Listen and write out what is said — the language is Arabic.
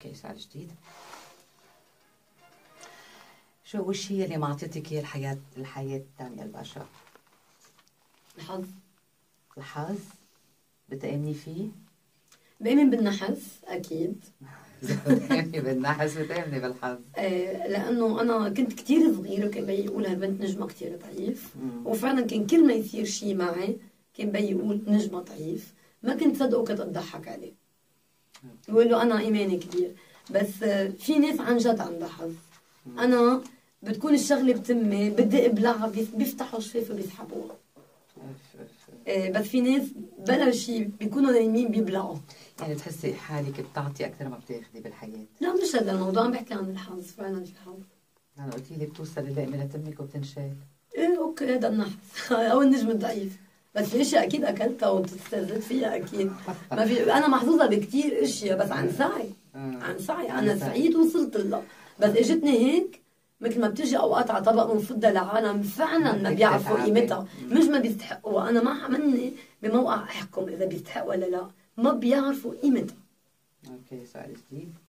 اوكي، سؤال جديد. شو هو الشيء اللي ما اعطيتك اياه الحياة الثانية البشر؟ الحظ. الحظ؟ بتآمني فيه؟ بآمن بالنحس أكيد. إذا بتآمني بالنحس بتآمني بالحظ. لأنه أنا كنت كتير صغيرة وكان بيي يقول هالبنت نجمة كتير ضعيف، وفعلا كان كل ما يصير شيء معي كان بيي يقول نجمة ضعيف، ما كنت صدقه، كنت أضحك عليه يقول له أنا إيماني كبير. بس في ناس عن جد عندها حظ. أنا بتكون الشغلة بتمي بدي ابلعها بيفتحوا شفاف وبيسحبوها. بس في ناس بلا شيء بيكونوا نايمين بيبلعوا. يعني بتحسي حالك بتعطي أكثر ما بتاخذي بالحياة؟ لا مش هذا الموضوع، عم بحكي عن الحظ. فعلا في حظ. أنا قلتي لي بتوصل اللقمة لتمك وبتنشال. إيه أوكي، هذا النحس أو النجم الضعيف. بس في أشياء أكيد أكلتها وتستزدت فيها أكيد. ما في، أنا محظوظة بكتير أشياء بس عن سعي. عن سعي أنا سعيد وصلت لها. بس إجتني هيك مثل ما بتجي أوقات على طبق ونفضها لعالم فعلا ما بيعرفوا قيمتها، مش ما بيستحقوها. أنا ما مني بموقع أحكم إذا بيستحق ولا لا، ما بيعرفوا قيمتها. اوكي، سؤال جديد.